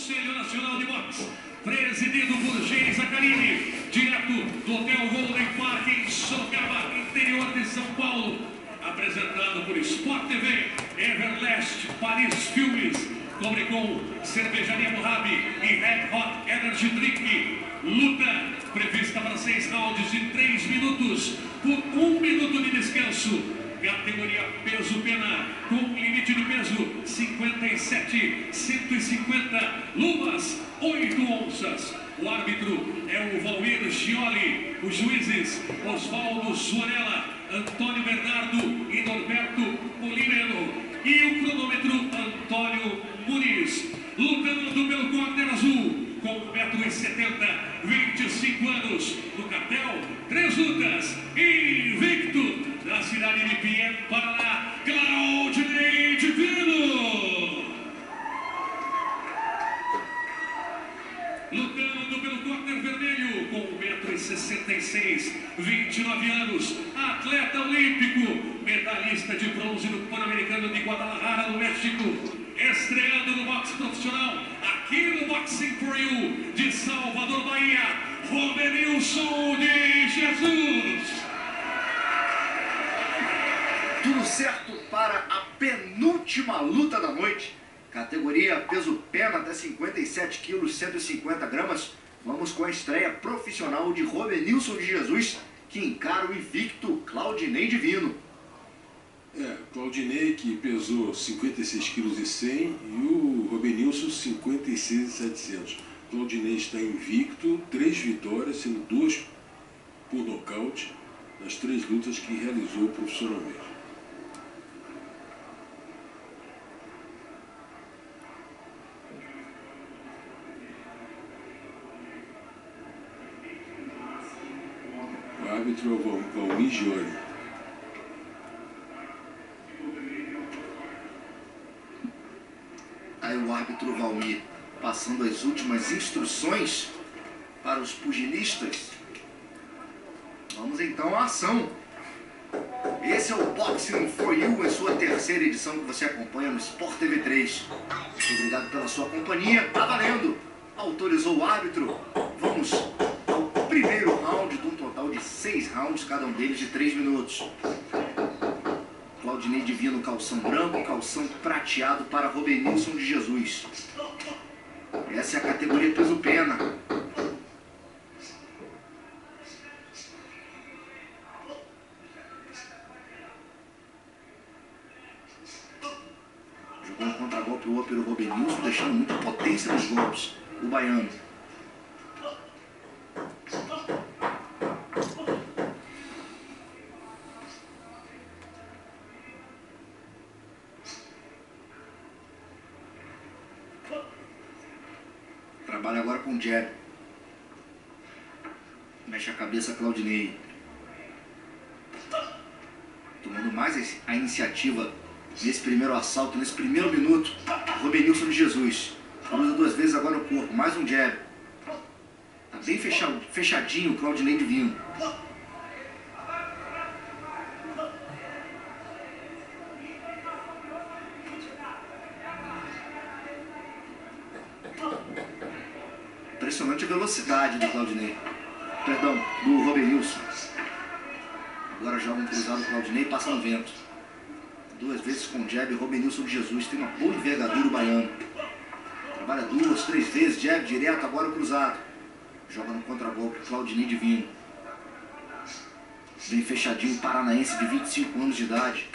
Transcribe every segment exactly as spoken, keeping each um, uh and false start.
Conselho Nacional de Boxe, presidido por Geis Zacarini, direto do Hotel Golden Park em Sorocaba, interior de São Paulo, apresentado por Sport T V, Everlast, Paris Filmes, Cobricom, Cervejaria Mohabi e Red Hot Energy Drink. Luta prevista para seis rounds de três minutos, por um minuto de descanso. Categoria peso-pena, com limite de peso cinquenta e sete, cento e cinquenta, luvas oito onças. O árbitro é o Valmir Scioli, os juízes Osvaldo Suarella, Antônio Bernardo e Norberto Polimeno. E o cronômetro Antônio Muniz. Lutando pelo corner azul, com um metro e setenta, vinte e cinco anos, no cartel, três lutas, invicto, da cidade de Pinheiros, Paraná, Claudinei Divino. Lutando pelo corner vermelho, com um metro e sessenta e seis, vinte e nove anos, atleta olímpico, medalhista de bronze no Pan-Americano de Guadalajara, no México, estreando no boxe profissional, aqui no Boxing for You, de Salvador, Bahia, Robenilson de Jesus. Tudo certo para a penúltima luta da noite. Categoria peso-pena até cinquenta e sete quilos, cento e cinquenta gramas. Vamos com a estreia profissional de Robenilson de Jesus, que encara o invicto Claudinei Divino. É, Claudinei que pesou cinquenta e seis quilos e cem e o Robenilson cinquenta e seis e setecentos. Claudinei está invicto, três vitórias, sendo duas por nocaute, nas três lutas que realizou profissionalmente. O árbitro é o Valmir Scioli. Aí o árbitro Valmir passando as últimas instruções para os pugilistas. Vamos então à ação. Esse é o Boxing for You, em sua terceira edição que você acompanha no Sport T V três. Muito obrigado pela sua companhia. Tá valendo. Autorizou o árbitro. Vamos ao primeiro round de um total de seis rounds, cada um deles de três minutos. Claudinei Divino, calção branco, calção prateado para Robenilson de Jesus. Essa é a categoria peso-pena. Jogou um contra-golpe o pelo Robenilson, deixando muita potência nos golpes. O baiano. Trabalha agora com o jab. Mexe a cabeça Claudinei. Tomando mais a iniciativa nesse primeiro assalto, nesse primeiro minuto. Robenilson de Jesus. Cruza duas vezes agora no corpo. Mais um jab. Tá bem fechado, fechadinho o Claudinei Divino. Impressionante a velocidade do Claudinei. Perdão, do Robenilson. Agora joga um cruzado Claudinei, passa no vento. Duas vezes com jab, Robenilson de Jesus. Tem uma boa envergadura o baiano. Trabalha duas, três vezes, jab direto, agora o cruzado. Joga no contragolpe, Claudinei Divino. Bem fechadinho, paranaense de vinte e cinco anos de idade.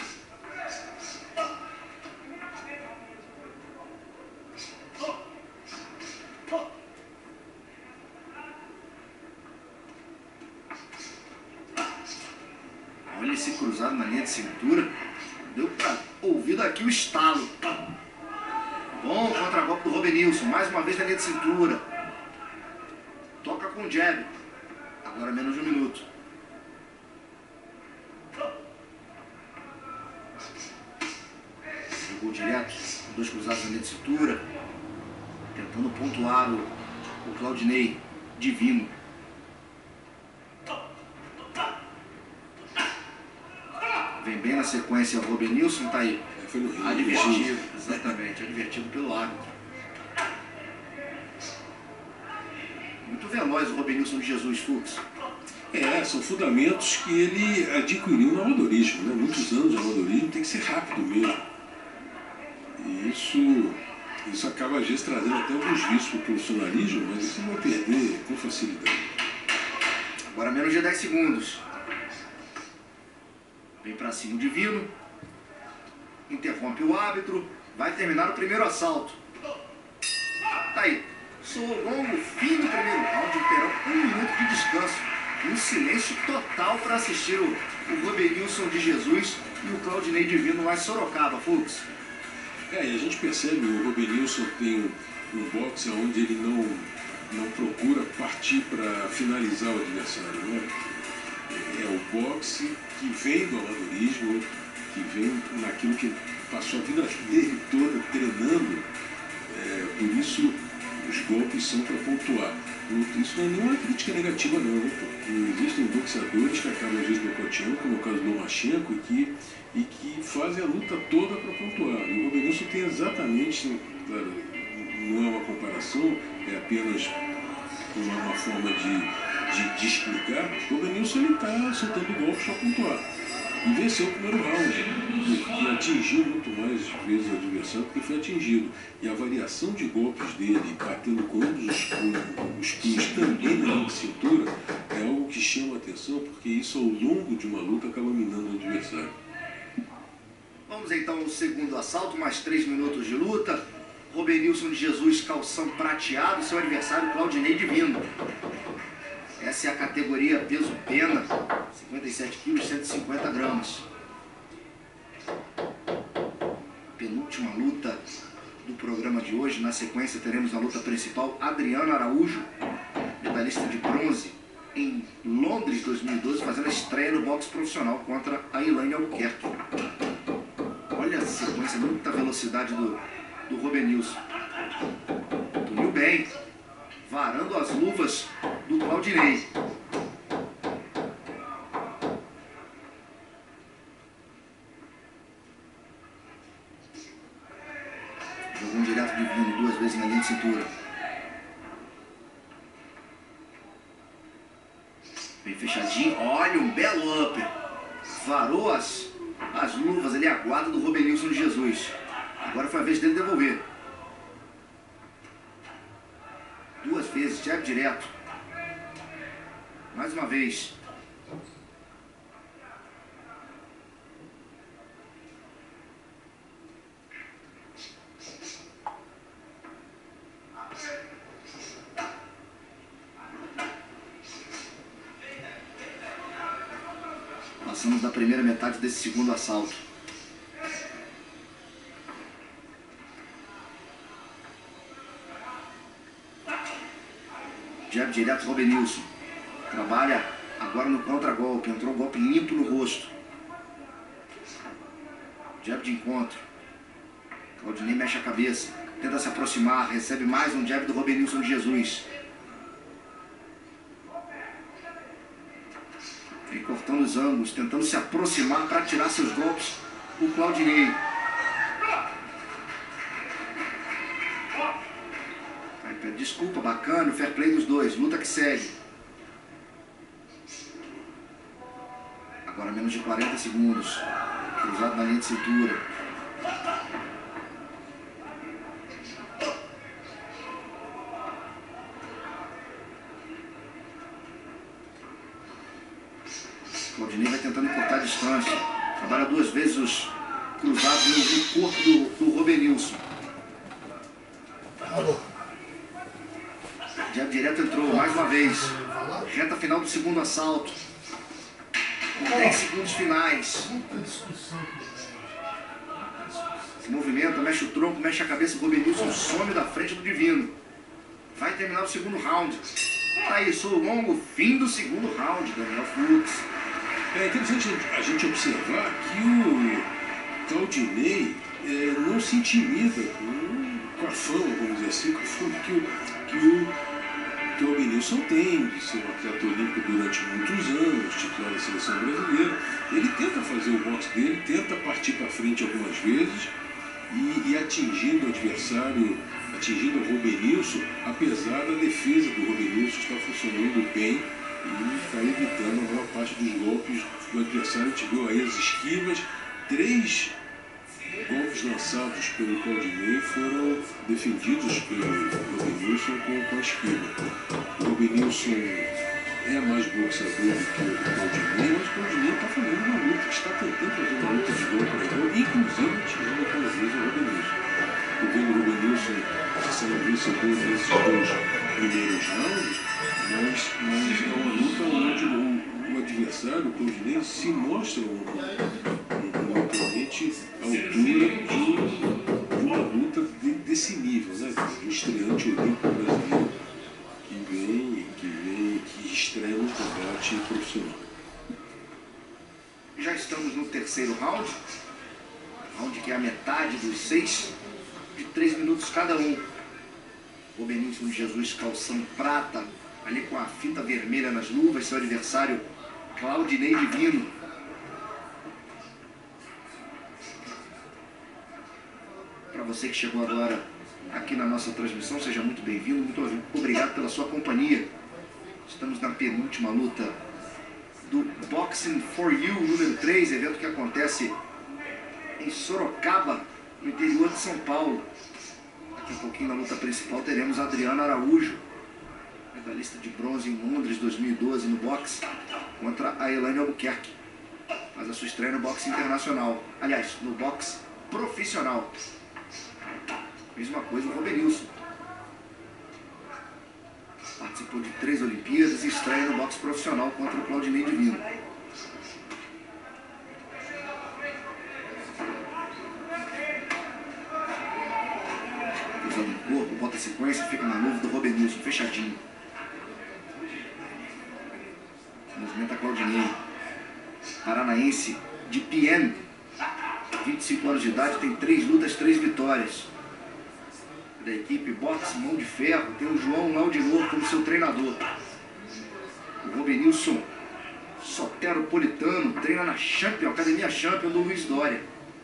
Olha esse cruzado na linha de cintura. Deu pra ouvir daqui o estalo. Bom contra-golpe do Robenilson. Mais uma vez na linha de cintura. Toca com jab. Agora menos de um minuto. Jogou direto. Dois cruzados na linha de cintura. Tentando pontuar o, o Claudinei Divino. Vem bem na sequência o Robenilson, tá aí. Foi no Rio. Advertido, exatamente, advertido pelo árbitro. veloz o Robenilson de Jesus, Fux. É, são fundamentos que ele adquiriu no amadorismo, né? Muitos anos de amadorismo, tem que ser rápido mesmo. E isso, isso acaba às vezes trazendo até alguns vícios para o profissionalismo, mas isso não vai perder com facilidade. Agora menos de dez segundos. Vem para cima o Divino. Interrompe o árbitro. Vai terminar o primeiro assalto. Tá aí. Soou longo, fim do primeiro round. Terão um minuto de descanso. Um silêncio total para assistir o, o Robenilson de Jesus e o Claudinei Divino lá em Sorocaba, Fux. É, e a gente percebe que o Robenilson tem um, um boxe onde ele não, não procura partir para finalizar o adversário, né? É o boxe que vem do amadorismo, que vem naquilo que passou a vida dele toda treinando. É, por isso os golpes são para pontuar. Isso não é nenhuma crítica negativa não, né? Porque existem boxeadores que acabam às vezes nocauteando, como é o caso do Lomachenko, e que, e que fazem a luta toda para pontuar. E o Robenilson tem exatamente, claro, não é uma comparação, é apenas uma, uma forma de, de, de explicar. O Robenilson está soltando golpes para pontuar. E venceu o primeiro round, porque atingiu muito mais vezes o adversário do que foi atingido. E a variação de golpes dele, batendo com ambos os punhos, os punhos também na linha de cintura, é algo que chama a atenção, porque isso ao longo de uma luta acaba minando o adversário. Vamos então ao segundo assalto, mais três minutos de luta. Robenilson de Jesus, calção prateado, seu adversário Claudinei Divino. Essa é a categoria peso-pena, cinquenta e sete quilos, cento e cinquenta gramas. Penúltima luta do programa de hoje. Na sequência teremos a luta principal, Adriano Araújo, medalhista de bronze em Londres dois mil e doze, fazendo a estreia no boxe profissional contra a Elaine Albuquerque. Olha a sequência, muita velocidade do, do Robenilson. Tuniu bem, varando as luvas do Claudinei. Jogou um direto de Divino duas vezes na linha de cintura. Bem fechadinho. Olha, um belo upper. Varou as, as luvas ali, a guarda do Robenilson de Jesus. Agora foi a vez dele devolver. Duas vezes, jab direto. Mais uma vez. Passamos da primeira metade desse segundo assalto. Jab direto, Robenilson. Trabalha agora no contra-golpe. Entrou um golpe limpo no rosto. Jab de encontro. Claudinei mexe a cabeça. Tenta se aproximar. Recebe mais um jab do Robenilson de Jesus. Vem cortando os ângulos. Tentando se aproximar para tirar seus golpes. O Claudinei. Desculpa, bacana, o fair play dos dois. Luta que segue. Agora menos de quarenta segundos. Cruzado na linha de cintura. Claudinei vai tentando cortar a distância. Trabalha duas vezes os cruzados no corpo do, do Robenilson. Alô. Jab direto entrou, mais uma vez. Reta final do segundo assalto. dez segundos finais. Se movimenta, mexe o tronco, mexe a cabeça. O Robenilson some da frente do Divino. Vai terminar o segundo round. Tá isso, o longo fim do segundo round, Daniel Fux. É interessante a gente observar que o Claudinei é, não se intimida com, com a fama, vamos dizer assim, com a fama que o, que o que o Robenilson tem de ser um atleta olímpico durante muitos anos, titular da seleção brasileira. Ele tenta fazer o boxe dele, tenta partir para frente algumas vezes e, e atingindo o adversário, atingindo o Robenilson, apesar da defesa do Robenilson estar funcionando bem e está evitando a maior parte dos golpes do adversário. A gente viu aí as esquivas, três golpes lançados pelo Claudinei foram defendidos pelo Robenilson com, com a esquiva. O Robenilson é mais boxeador do que o Claudinei, mas o Claudinei está fazendo uma luta, está tentando fazer uma luta de gol para gol, inclusive tirando aquelas vezes o Robenilson. O vendo o Robenilson sendo vencedor nesses dois primeiros rounds, mas, mas é uma luta onde o, o adversário, o Claudinei, se mostra um, um, um oponente à altura de, de uma luta de, desse nível, né? Um estreante olímpico brasileiro que vem, que vem, que estreia no combate profissional. Já estamos no terceiro round, round que é a metade dos seis, de três minutos cada um. Robenilson de Jesus, calção prata, ali com a fita vermelha nas luvas, seu adversário Claudinei Divino. Para você que chegou agora aqui na nossa transmissão, seja muito bem-vindo, muito obrigado pela sua companhia. Estamos na penúltima luta do Boxing for You número três, evento que acontece em Sorocaba, no interior de São Paulo. Daqui a pouquinho na luta principal teremos a Adriana Araújo, medalhista de bronze em Londres dois mil e doze no boxe, contra a Elaine Albuquerque. Faz a sua estreia no boxe internacional, aliás, no boxe profissional. Mesma coisa o Robenilson. Participou de três Olimpíadas e estreia no boxe profissional contra o Claudinei Divino. Usando o corpo, bota a sequência, fica na luva do Robenilson, fechadinho. Movimenta Claudinei. Paranaense de Piene, vinte e cinco anos de idade, tem três lutas, três vitórias. Da equipe Boxe Mão de Ferro, tem o João Laudinor como seu treinador. O Robenilson soteropolitano, treina na Champion, Academia Champion do Luiz Dória.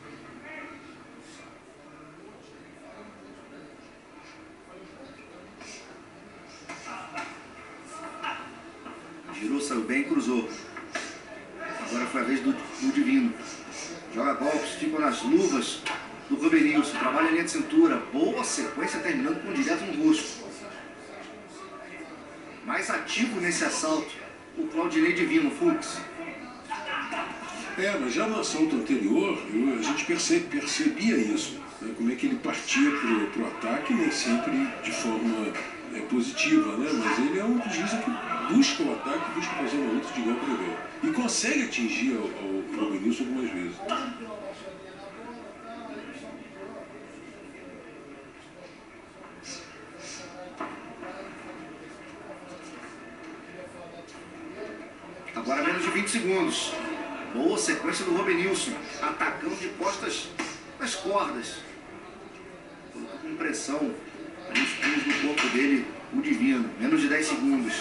Girou, saiu bem, cruzou. Agora foi a vez do, do Divino. Joga golpes, ficam nas luvas do Robenilson, trabalha a linha de cintura, boa sequência, terminando com um direto no rosto. Mais ativo nesse assalto, o Claudinei Divino, Fux. É, mas já no assalto anterior, eu, a gente percebe, percebia isso, né? Como é que ele partia para o ataque, nem sempre de forma é, positiva, né? Mas ele é um juiz que busca o ataque, busca fazer uma luta de igual para igual. E consegue atingir o, o Robenilson algumas vezes. Agora menos de vinte segundos. Boa sequência do Robenilson, atacando de costas nas cordas. Colocou com pressão ali os punhos no corpo dele, o Divino. Menos de dez segundos.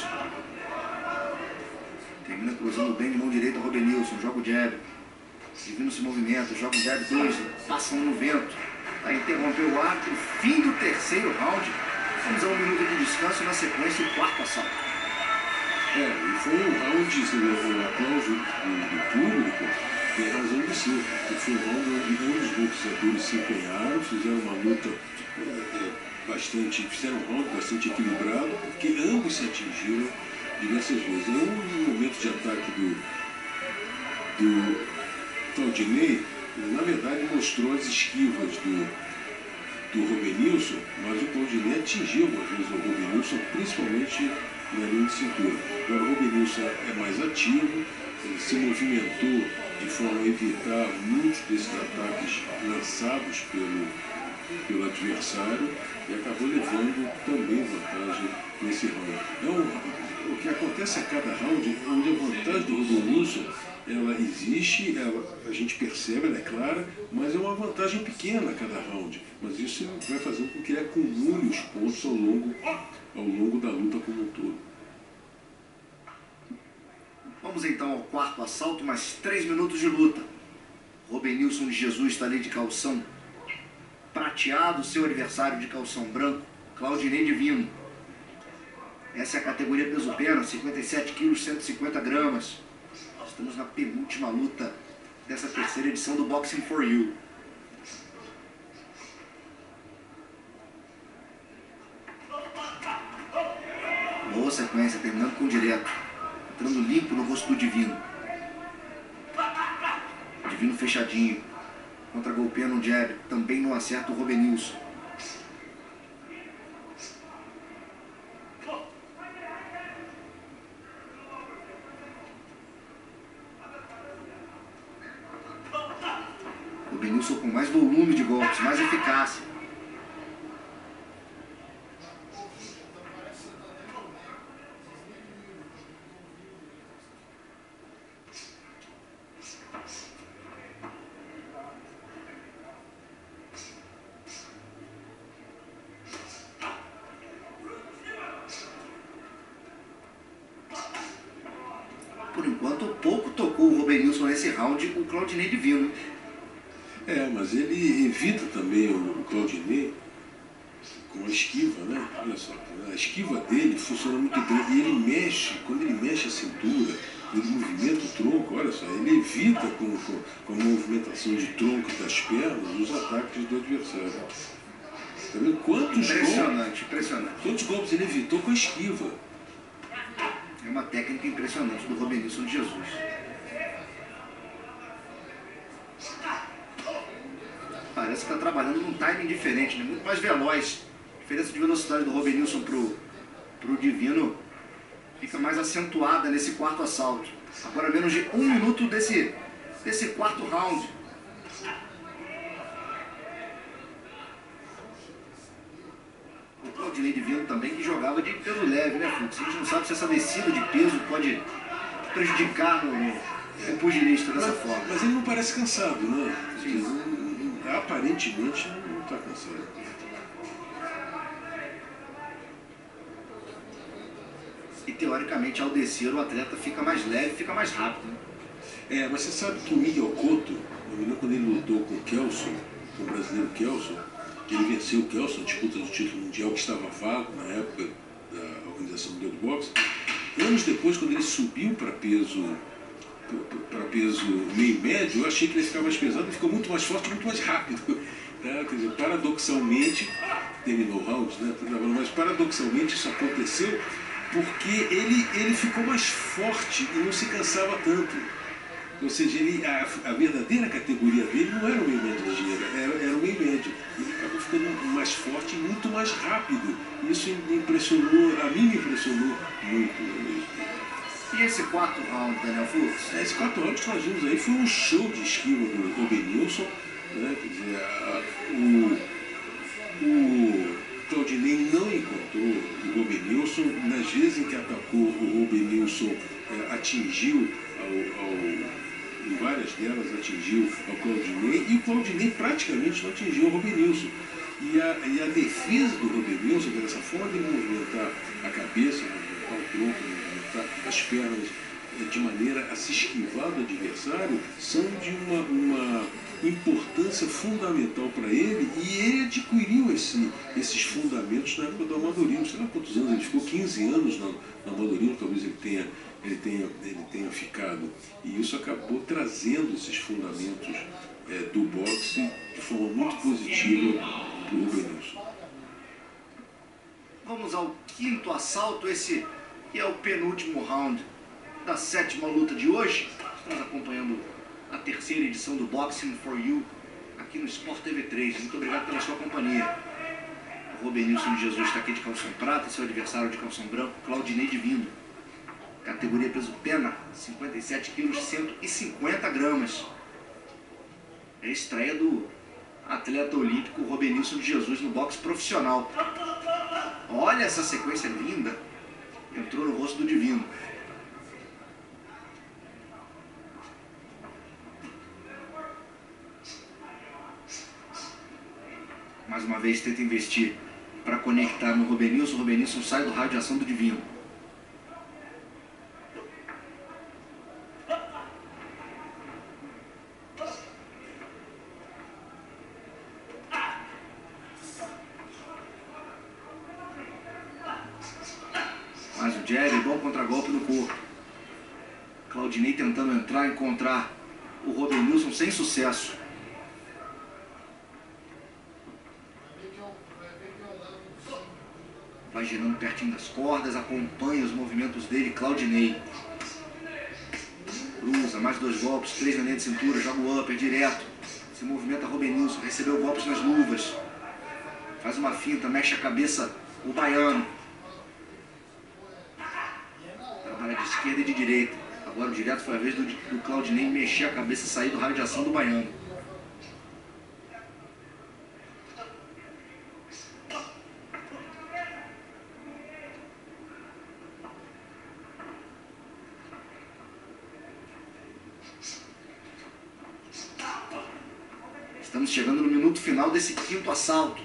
Termina cruzando bem de mão direita o Robenilson, joga o jab. Divino se movimenta, joga o jab, dois, passam no vento. Aí interrompeu o árbitro, fim do terceiro round. Vamos a um minuto de descanso, na sequência o quarto assalto. É, e foi um round, o aplauso do, do público tem razão de ser. Foi um round onde ambos os boxeadores se empenharam, fizeram uma luta é, bastante, fizeram um round bastante equilibrado, porque ambos se atingiram diversas vezes. É um momento de ataque do, do Claudinei, na verdade mostrou as esquivas do, do Robenilson, mas o Claudinei atingiu algumas vezes o Robenilson, principalmente na linha de cintura. Agora o Robenilson é mais ativo, ele se movimentou de forma a evitar muitos desses ataques lançados pelo, pelo adversário e acabou levando também vantagem nesse round. Então, o que acontece a cada round, onde a vantagem do Robenilson ela existe, ela, a gente percebe, ela é clara, mas é uma vantagem pequena a cada round. Mas isso vai fazendo com que ele acumule os pontos ao longo, ao longo da luta como um todo. Vamos então ao quarto assalto, mais três minutos de luta. Robenilson de Jesus está ali de calção prateado, seu adversário de calção branco, Claudinei Divino. Essa é a categoria peso pena, cinquenta e sete quilos, cento e cinquenta gramas. Estamos na penúltima luta dessa terceira edição do Boxing for You. Boa sequência, terminando com direto. Entrando limpo no rosto do Divino. Divino fechadinho. Contra-golpeando um jab. Também não acerta o Robenilson. Robenilson com mais volume de golpes, mais eficácia. Por enquanto, pouco tocou o Robenilson nesse round, o Claudinei Divino. É, mas ele evita também o Claudinei com a esquiva, né? Olha só, a esquiva dele funciona muito bem. E ele mexe, quando ele mexe a cintura, ele movimenta o tronco, olha só, ele evita com, com, com a movimentação de tronco das pernas os ataques do adversário. Tá vendo quantos Impressionante, golpes, impressionante. quantos golpes ele evitou com a esquiva? É uma técnica impressionante do Robenilson de Jesus. Parece que está trabalhando num timing diferente, né? Muito mais veloz. A diferença de velocidade do Robenilson pro, pro Divino fica mais acentuada nesse quarto assalto. Agora menos de um minuto desse, desse quarto round. O Claudinei Divino também que jogava de peso leve, né, Fux? A gente não sabe se essa descida de peso pode prejudicar no, no, o pugilista dessa Mas, forma. mas ele não parece cansado, né? Sim. Aparentemente não está cansado. E teoricamente ao descer o atleta fica mais leve, fica mais rápido. Né? É, mas você sabe que o Miguel Cotto, eu me lembro quando ele lutou com o Kelson, com o brasileiro Kelson, ele venceu o Kelson, a disputa do título mundial que estava vago na época da Organização Mundial do Boxe. Anos depois, quando ele subiu para peso para peso meio médio, eu achei que ele ficava mais pesado, ele ficou muito mais forte, muito mais rápido. Né? Quer dizer, paradoxalmente, terminou o round, né? Mas paradoxalmente isso aconteceu porque ele, ele ficou mais forte e não se cansava tanto. Ou seja, ele, a, a verdadeira categoria dele não era o meio médio ligeiro, era, era o meio médio. Ele acabou ficando mais forte e muito mais rápido. Isso me impressionou, a mim me impressionou muito. E esse quarto round, Daniel Fux? Esse quarto round que nós vimos aí foi um show de esquiva do Robenilson, né? Quer dizer, a, o, o Claudinei não encontrou o Robenilson. Nas vezes em que atacou, o Robenilson é, atingiu ao, ao, em várias delas atingiu ao Claudinei, e o Claudinei praticamente não atingiu o Robenilson. E a, e a defesa do Robenilson, dessa forma de movimentar a cabeça, movimentar o tronco, movimentar as pernas de maneira a se esquivar do adversário, são de uma, uma importância fundamental para ele, e ele adquiriu esse, esses fundamentos na época do amadorismo. Sei lá quantos anos, ele ficou quinze anos no, no amadorismo, talvez ele tenha, ele, tenha, ele tenha ficado. E isso acabou trazendo esses fundamentos é, do boxe de forma muito positiva para o Robenilson. Vamos ao quinto assalto, esse que é o penúltimo round da sétima luta de hoje. Estamos acompanhando a terceira edição do Boxing for You aqui no Sport T V três. Muito obrigado pela sua companhia. O Robenilson de Jesus está aqui de calção prata, seu adversário de calção branco, Claudinei Divino. Categoria peso pena, cinquenta e sete quilos, cento e cinquenta gramas. É a estreia do atleta olímpico Robenilson de Jesus no boxe profissional. Olha essa sequência linda. Entrou no rosto do Divino. Mais uma vez tenta investir para conectar no Robenilson. O Robenilson sai do raio de ação do Divino. jab, bom contragolpe no corpo. Claudinei tentando entrar, encontrar o Robenilson sem sucesso. Vai girando pertinho das cordas, acompanha os movimentos dele, Claudinei. Cruza, mais dois golpes, três na linha de cintura, joga o upper direto. Se movimenta Robenilson, recebeu golpes nas luvas. Faz uma finta, mexe a cabeça o baiano. Trabalha de esquerda e de direita. Agora o direto foi a vez do, do Claudinei mexer a cabeça e sair do raio de ação do baiano. Estamos chegando no minuto final desse quinto assalto.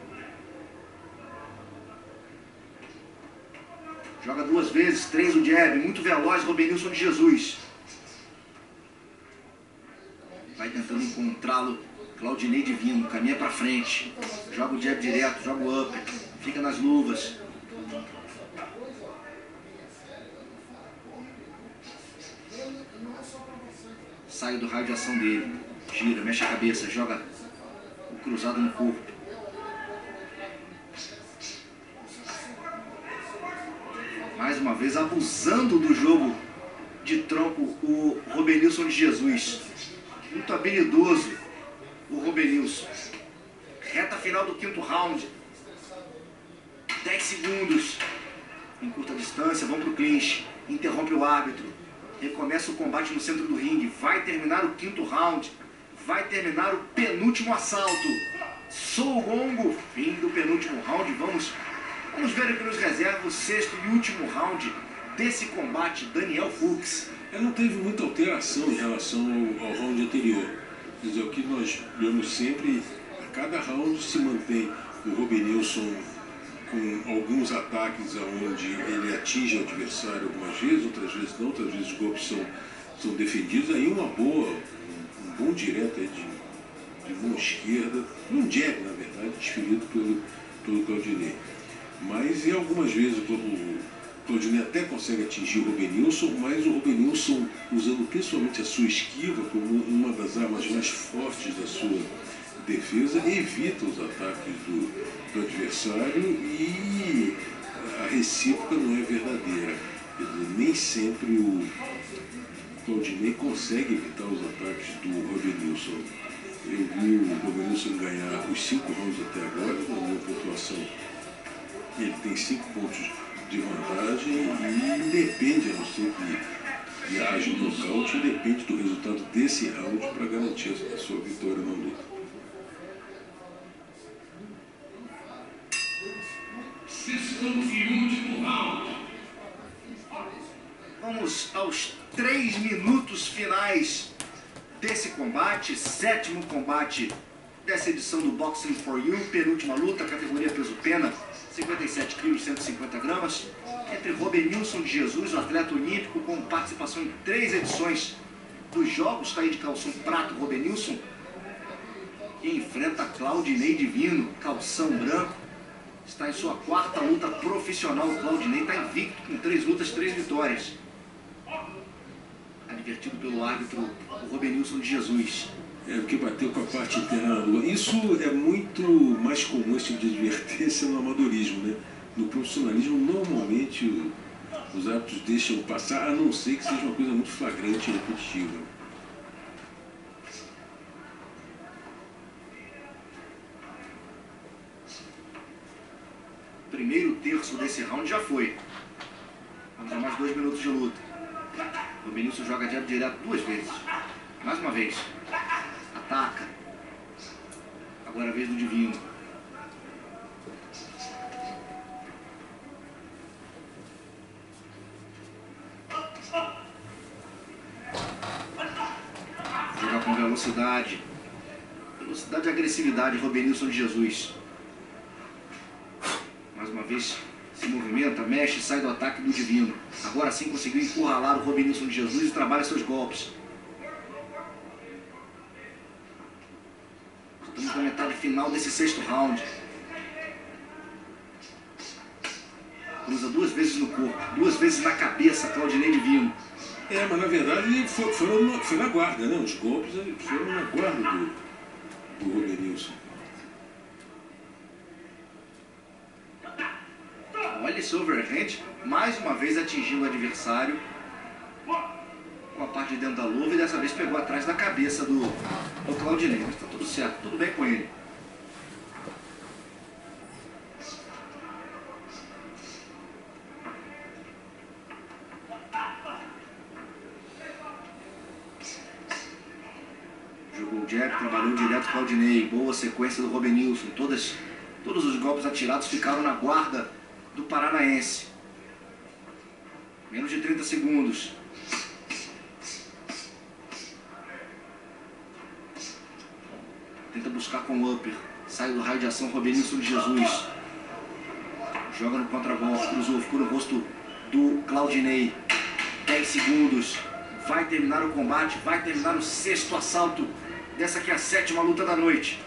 Joga duas vezes, três o jab, muito veloz, Robenilson de Jesus. Vai tentando encontrá-lo, Claudinei Divino, caminha pra frente. Joga o jab direto, joga o upper, fica nas luvas. Sai do raio de ação dele, gira, mexe a cabeça, joga o cruzado no corpo. Mais uma vez abusando do jogo de tronco o Robenilson de Jesus. Muito habilidoso o Robenilson. Reta final do quinto round. dez segundos. Em curta distância, vão para o clinch. Interrompe o árbitro. Recomeça o combate no centro do ringue. Vai terminar o quinto round. Vai terminar o penúltimo assalto. Sou o gongo. Fim do penúltimo round. Vamos... Vamos ver aqui nos reservas o sexto e último round desse combate, Daniel Fux. É, não teve muita alteração em relação ao, ao round anterior. Quer dizer, o que nós vemos sempre, a cada round se mantém o Robenilson com alguns ataques onde ele atinge o adversário algumas vezes, outras vezes não, outras vezes os golpes são, são defendidos. Aí uma boa, um, um bom direto aí de, de mão esquerda, um jab, na verdade, desferido pelo, pelo Claudinei. Mas em algumas vezes o Claudinei até consegue atingir o Robenilson, mas o Robenilson, usando principalmente a sua esquiva como uma das armas mais fortes da sua defesa, evita os ataques do, do adversário e a recíproca não é verdadeira. Quer dizer, nem sempre o Claudinei consegue evitar os ataques do Robenilson. Eu vi o Robenilson ganhar os cinco rounds até agora, na minha pontuação. Ele tem cinco pontos de vantagem e depende, a não ser que viaje no nocaute, depende do resultado desse round para garantir a sua vitória na luta. Sexto e último round. Vamos aos três minutos finais desse combate, sétimo combate dessa edição do Boxing for You, penúltima luta, categoria peso-pena, cinquenta e sete quilos, cento e cinquenta gramas, entre Robenilson de Jesus, o atleta olímpico com participação em três edições dos Jogos, está aí de calção prato, Robenilson, e enfrenta Claudinei Divino, calção branco, está em sua quarta luta profissional. O Claudinei está invicto com três lutas, três vitórias. Advertido pelo árbitro, o Robenilson de Jesus. É, porque bateu com a parte interna da lua. Isso é muito mais comum, esse tipo de advertência, no amadorismo, né? No profissionalismo, normalmente, o, os árbitros deixam passar, a não ser que seja uma coisa muito flagrante e repetitiva. Primeiro terço desse round já foi. Vamos a mais dois minutos de luta. O Robenilson joga jab direto duas vezes. Mais uma vez. Ataca. Agora a vez do Divino. Jogar com velocidade. Velocidade e agressividade, Robenilson de Jesus. Mais uma vez se movimenta, mexe, sai do ataque do Divino. Agora sim conseguiu encurralar o Robenilson de Jesus e trabalha seus golpes. Estamos na metade final desse sexto round. cruza duas vezes no corpo, duas vezes na cabeça, Claudinei Divino. É, mas na verdade foi, foram, foi na guarda, né? Os golpes foram na guarda do, do Robenilson. Olha esse overhand, mais uma vez atingindo o adversário com a parte de dentro da luva e dessa vez pegou atrás da cabeça do, do Claudinei. Mas tá tudo certo, tudo bem com ele. Jogou o jab, trabalhou direto o Claudinei. Boa sequência do Robenilson. Todas, todos os golpes atirados ficaram na guarda do paranaense. Menos de trinta segundos. Tenta buscar com o upper. Sai do raio de ação Robenilson de Jesus. Joga no contragolpe. Cruzou, ficou no rosto do Claudinei. dez segundos. Vai terminar o combate. Vai terminar o sexto assalto dessa aqui é a sétima luta da noite.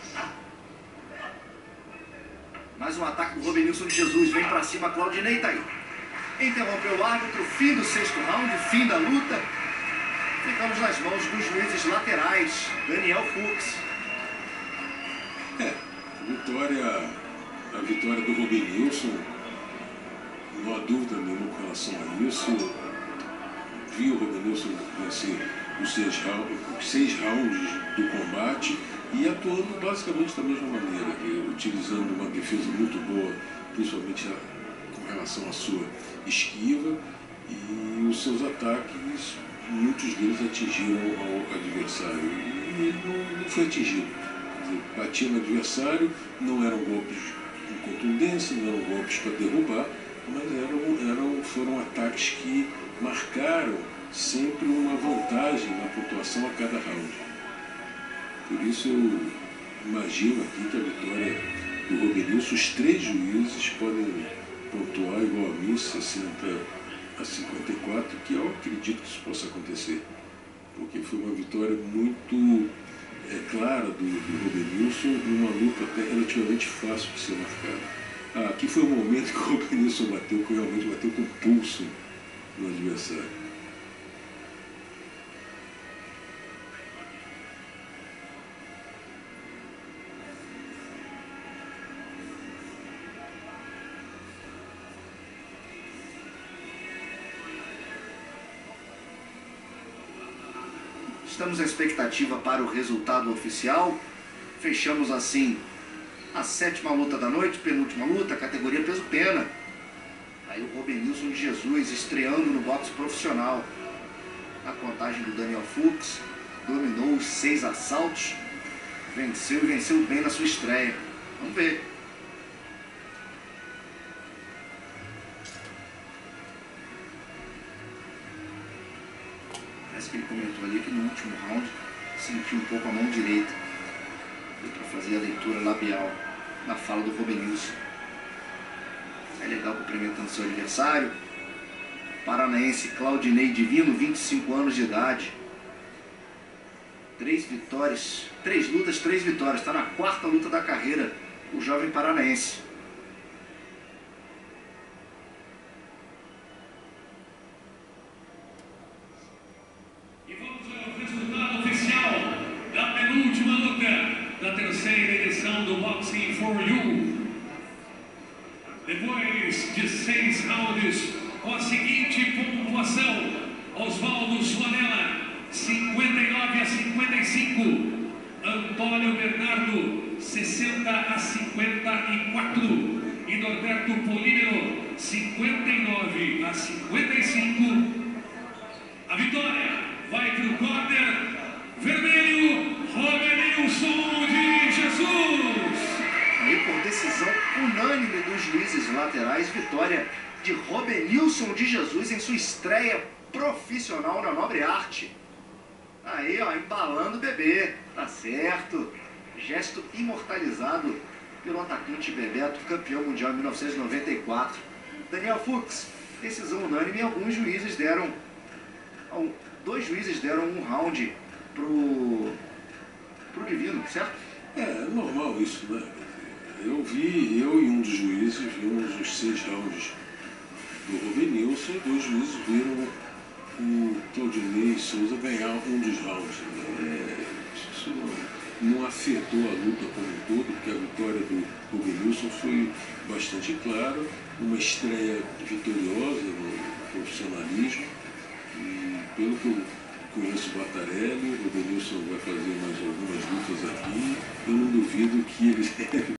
Mais um ataque do Robenilson de Jesus. Vem pra cima, Claudinei tá aí. Interrompeu o árbitro. Fim do sexto round. Fim da luta. Ficamos nas mãos dos juízes laterais. Daniel Fux. É, a vitória, a vitória do Robenilson, não há dúvida nenhuma com relação a isso. Vi o Robenilson vencer os seis, round, os seis rounds do combate e atuando basicamente da mesma maneira, utilizando uma defesa muito boa, principalmente com relação à sua esquiva, e os seus ataques, muitos deles atingiram ao adversário e ele não, não foi atingido. Batia no adversário, não eram golpes com contundência, não eram golpes para derrubar, mas eram, eram, foram ataques que marcaram sempre uma vantagem na pontuação a cada round. Por isso eu imagino aqui que a vitória do Robenilson, os três juízes podem pontuar igual a mim, sessenta a cinquenta e quatro, que eu acredito que isso possa acontecer, porque foi uma vitória muito é, clara do, do Robenilson, numa luta até relativamente fácil de ser marcada. Ah, aqui foi o momento que o Robenilson bateu, que realmente bateu com pulso no adversário. Estamos à expectativa para o resultado oficial. Fechamos assim a sétima luta da noite, penúltima luta, categoria peso-pena. Aí o Robenilson de Jesus estreando no boxe profissional. A contagem do Daniel Fux, dominou os seis assaltos, venceu e venceu bem na sua estreia. Vamos ver. Parece que ele comentou ali que no último round sentiu um pouco a mão direita. Deu para fazer a leitura labial na fala do Robenilson. É legal, cumprimentando seu adversário. Paranaense Claudinei Divino, vinte e cinco anos de idade. Três vitórias, três lutas, três vitórias. Está na quarta luta da carreira, o jovem paranaense. E vamos ao resultado oficial da penúltima luta da terceira edição do Boxing for You. Depois de seis rounds, com a seguinte pontuação: Osvaldo Suanella, cinquenta e nove a cinquenta e cinco. Antônio Bernardo, sessenta a cinquenta e quatro. E Norberto Polímero, cinquenta e nove a cinquenta e cinco. A vitória vai para o corner vermelho, Robenilson de Jesus. E por decisão unânime dos juízes laterais, vitória de Robenilson de Jesus em sua estreia profissional na nobre arte. Aí, ó, embalando o bebê, tá certo. Gesto imortalizado pelo atacante Bebeto, campeão mundial em mil novecentos e noventa e quatro. Daniel Fux, decisão unânime, e alguns juízes deram, dois juízes deram um round pro, pro Divino, certo? É normal isso, né? Eu vi, eu e um dos juízes vimos os seis rounds do Robenilson, dois juízes viram o Claudinei Souza ganhar um dos rounds. É, isso não afetou a luta como um todo, porque a vitória do Robenilson foi bastante clara, uma estreia vitoriosa no profissionalismo. E pelo que eu conheço o Batarelli, o Robenilson vai fazer mais algumas lutas aqui. Eu não duvido que ele